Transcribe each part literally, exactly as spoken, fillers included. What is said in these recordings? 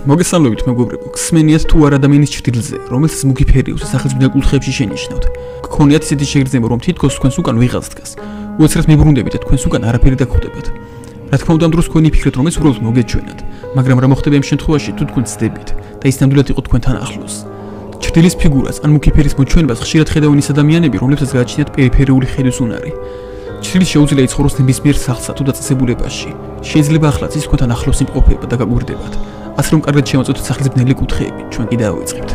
მოგესალმებით მეგობრებო, გსმენიათ თუ არ ადამიანის ჭრილზე, რომელსაც მუქი ფერი აქვს სახელმწიფო კუთხეებში შენიშნავთ. გქონიათ ისეთი შეგრძნება, რომ თითქოს თქვენს უკან ვიღაც დგას. უეცრად მიბრუნდებით და თქვენს უკან არაფერი დაგხვდებათ. რა თქმა უნდა, ამ დროს თქვენ იფიქრეთ, რომ ეს უბრალოდ მოგეჩვენათ, მაგრამ რა მოხდება იმ შემთხვევაში, თუ თქვენ ცდებით და ის ნამდვილად იყო თქვენთან ახლოს. ჭრილის ფიგურას ან მუქი ფერის მოჩვენებას ხშირად ხედავენ ის ადამიანები, რომლებსაც გააჩნიათ პერიფერიული ხედვის უნარი. ჭრილი შეუძლია იცხოვროს ნებისმიერ სახლსა თუ დაწესებულებაში. შეიძლება ახლაც ის თქვენთან ახლოს იმყოფება და გაგვირდებათ. ასე რომ კარგად შევაწოდოთ სახლის ბნელი კუთხეები, ჩვენ კი დავიწყებთ.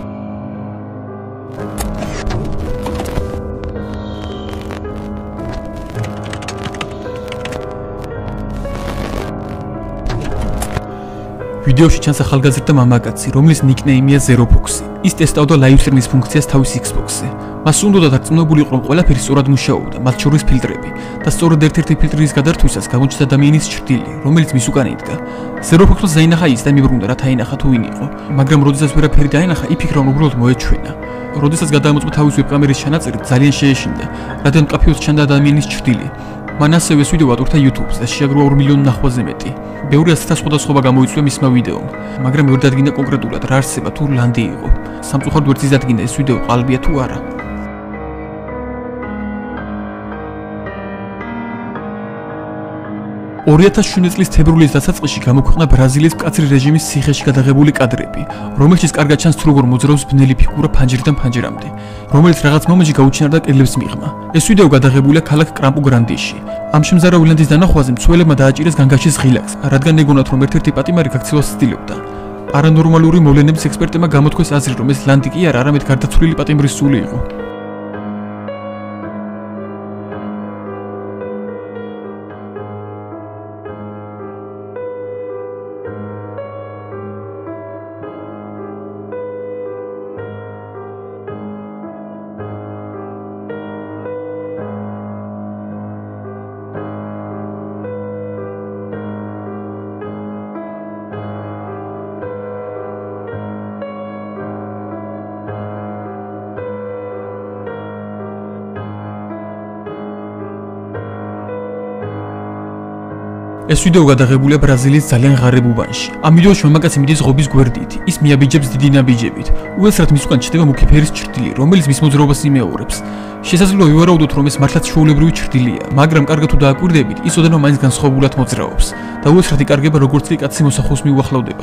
ვიდეოში ჩანს ახალგაზრდა მამაკაცი, რომლის ნიკნეიმია ზეროფოქსი. ის ტესტავდა ლაივ სტრიმის ფუნქციას თავის Xbox-ზე. მას უნდა დარწმუნებული იყო, რომ ყველაფერი სწორად მუშაობდა, მათ შორის ფილტრები და სწორედ ერთ-ერთი ფილტრის გადართვისას გამოჩნდა ადამიანის ჭრილი, რომელიც მის უკან იდგა. ზეროფოქსმა დაინახა ის და მიბრუნდა, რათა ინახა თუ ვინ იყო, მაგრამ როდესაც ვერაფერი დაინახა, იფიქრა, რომ უბრალოდ მოეჩვენა. როდესაც გადაამოწმა თავის ვებკამერის ჩანაწერი, ძალიან შეეშინდა, რადგან მკაფიოდ ჩანდა ადამიანის ჭრილი. მან ასევე ეს ვიდეო ატვირთა YouTube-ზე და შეაგროვა ორ მილიონ ნახვაზე მეტი. ბევრი ასეთი სხვადასხვა გამოიწვია მისმა ვიდეომ, მაგრამ ვერ დადგინდა კონკრეტულად რა არსება თუ ლანდი იყო. სამწუხაროდ ვერც ის დადგინდა ეს ვიდეო ყალბია თუ არა. ორი ათას შვიდმეტი წლის თებერვლის დასაწყისში გამოქვეყნა ბრაზილიის მკაცრი რეჟიმის ციხეში გადაღებული კადრები, რომელშიც კარგად ჩანს თუ როგორ მოძრაობს ბნელი ფიგურა ფანჯრიდან ფანჯრამდე, რომელიც რაღაც მომენტში გაუჩინარდა კედლებს მიღმა. ეს ვიდეო გადაღებულია ქალაქ კრამპუ-გრანდეში. ამ შემზარავი ლანდის დანახვაზე მცველებმა დააჭირეს განგაშის ღილაკს, რადგან ეგონათ, რომ ერთ-ერთი პატიმარი გაქცევას ცდილობდა. პარანორმალური მოვლენების ექსპერტებმა გამოთქვეს აზრი, რომ ეს ლანდი კი არა, არამედ გარდაცვლილი პატიმრის სული იყო. ეს ვიდეო გადაღებულია ბრაზილიის ძალიან ღარიბ უბანში. ამ ვიდეოში მამაკაცი მიდის ღობის გვერდით. ის მიაბიჯებს დიდი ნაბიჯებით. უეცრად მის უკან ჩნდება მუქი ფერის ჭრილი, რომელიც მის მოძრაობას იმეორებს. შესაძლოა ვივარაუდოთ, რომ ეს მართლაც ჩვეულებრივი ჭრილია, მაგრამ კარგად თუ დააკვირდებით, ის ოდნავ მაინც განსხვავებულად მოძრაობს და უეცრად იკარგება, როგორც კი კაცი მოსახლოს მიუახლოვდება.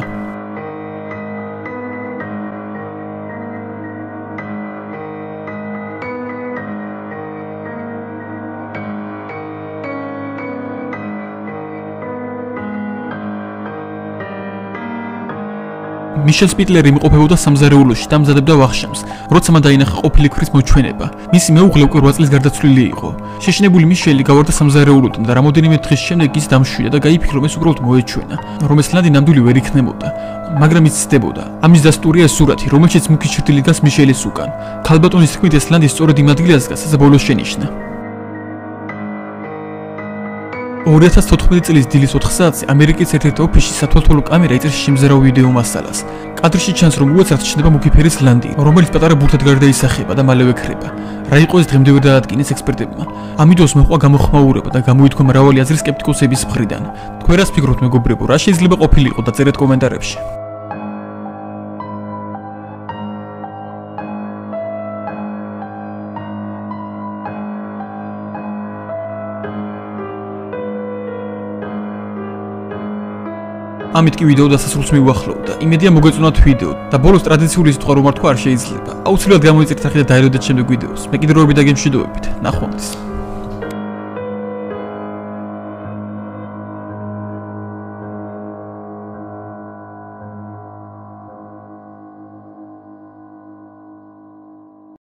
მიშელ სპიტლერი იმყოფებოდა სამზარეულოში და მზადებდა ვახშამს, როცა მან დაინახა ყოფილი ქრის მოჩვენება. მისი მეუღლე უკვე რვა წლის გარდაცვლილი იყო. შეშინებული მიშელი გავარდა სამზარეულოდან და რამოდენიმე დღის შემდეგ ის დამშვიდა და გაიფიქრა, რომ ეს უბრალოდ მოეჩვენა, რომ ეს ლანდი ნამდვილი ვერ იქნებოდა, მაგრამ ის ცდებოდა. ამის დასტურია ეს სურათი, რომელშიც მუქი ჭრილი დგას მიშელის უკან. ქალბატონის თქმით, ეს ლანდი სწორედ იმ ადგილას დგას, სადაც ბოლოს შენიშნა. ორი ათას თოთხმეტი წლის დილის ოთხ საათზე ამერიკის ერთ-ერთ ოფისში სათვალთვალო კამერა იწერს შემზარავ ვიდეო მასალას. კადრში ჩანს, რომ უეცრად ჩნდება მუქი ფერის ლანდი, რომელიც პატარა ბურთად გარდაისახება და მალევე ქრება. რა იყო ეს დღემდე ვერ დაადგინეს ექსპერტებმა. ამ ვიდეოს მოჰყვა გამოხმაურება და გამოითქვა მრავალი აზრი სკეპტიკოსების მხრიდან. თქვენ რას ფიქრობთ მეგობრებო, რა შეიძლება ყოფილიყო და წერეთ კომენტარებში. ამით კი ვიდეო დასასრულს მივუახლოვდა. იმედია მოგეწონათ ვიდეო და ბოლოს ტრადიციული სიტყვა რომ არ თქვა არ შეიძლება. აუცილებლად გამოიწერეთ სახე და დაელოდეთ შემდეგ ვიდეოს. მე კიდევ როები და გემშვიდობებით. ნახვამდის.